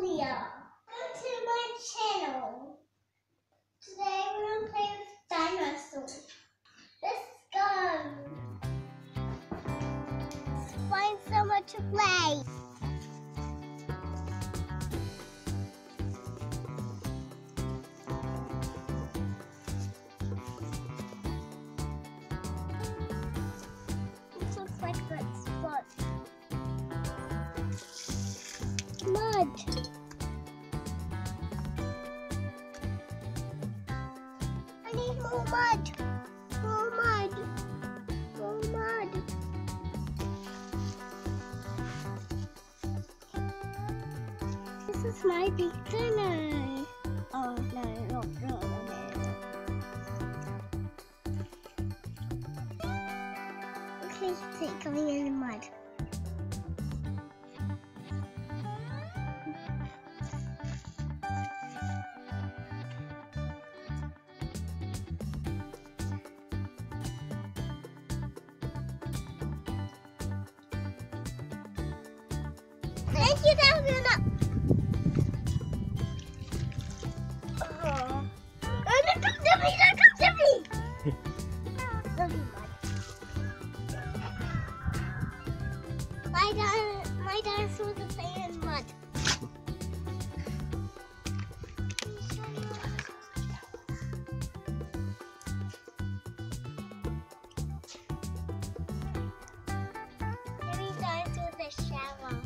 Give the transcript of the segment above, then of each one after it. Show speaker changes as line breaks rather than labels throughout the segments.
Julia. Welcome to my channel. Today we're going to play with dinosaurs. Let's go. Let's find somewhere to play. This looks like a good spot. Mud. I need more mud. More mud. More mud. This is my big dinner. Oh no. Okay, see it coming in the mud. Thank you, Dinosaur. Oh, don't come to me! Don't come to me! Love you, mud. My dinosaurs are playing in mud. Maybe dinosaurs are shallow.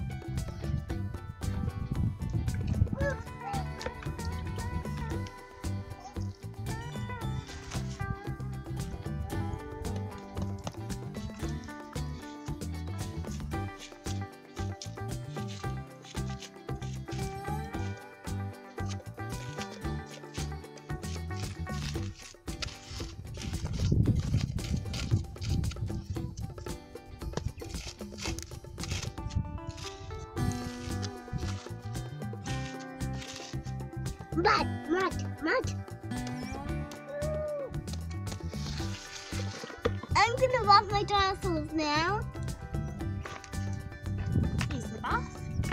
Mud. I'm gonna walk my dinosaurs now.
He's the boss.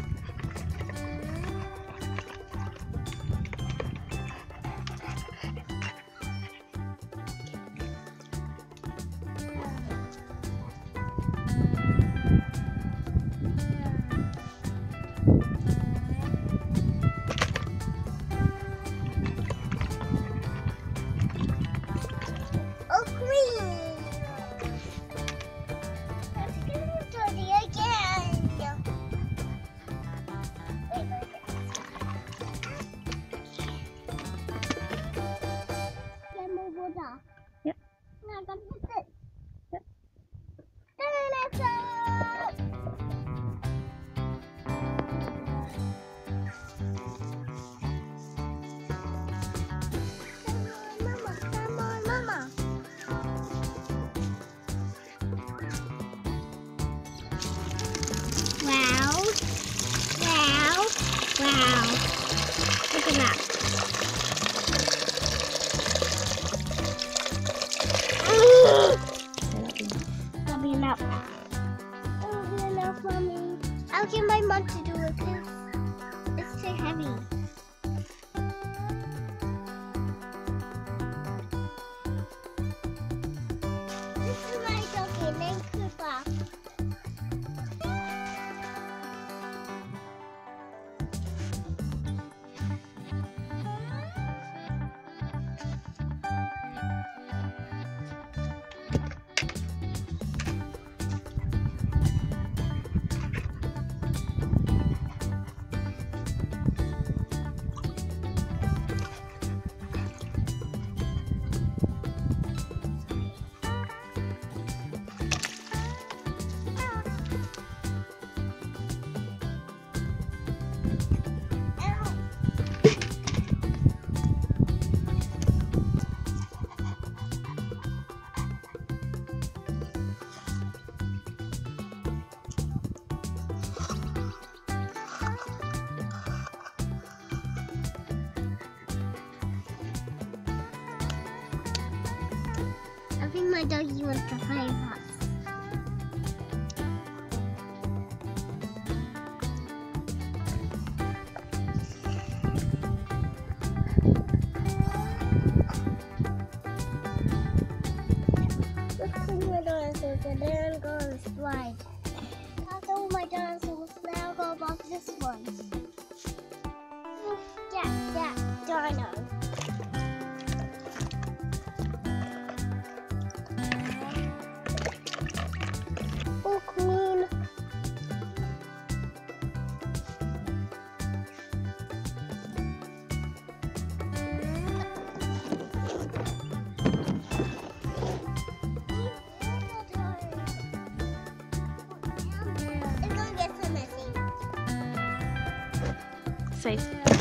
Yep. Now that's it.
Yep.
Dinosaur! Come on, Mama. Wow. Look at that. That'll be enough. That'll be enough, Mommy. I'll get my mom to do it because it's too heavy. This is my doggy named Cooper. I think my doggy wants to play with us. And then I'm going to slide. That's all my dinosaurs. Now go above this one. Yeah, dino. Oh, cool.
Safe.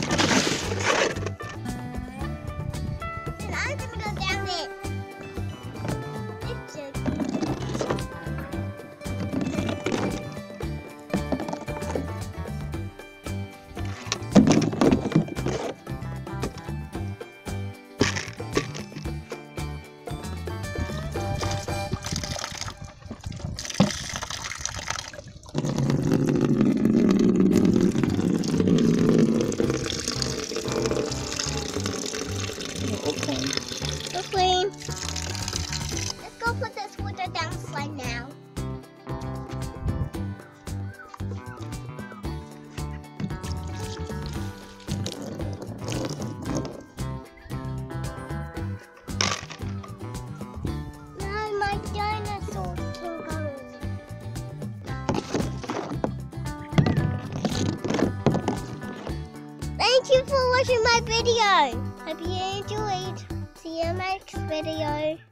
And I'm gonna go down it. It's so clean. Let's go put this water down the slide now. Now my dinosaur can go. Thank you for watching my video. Hope you enjoyed. See you next video.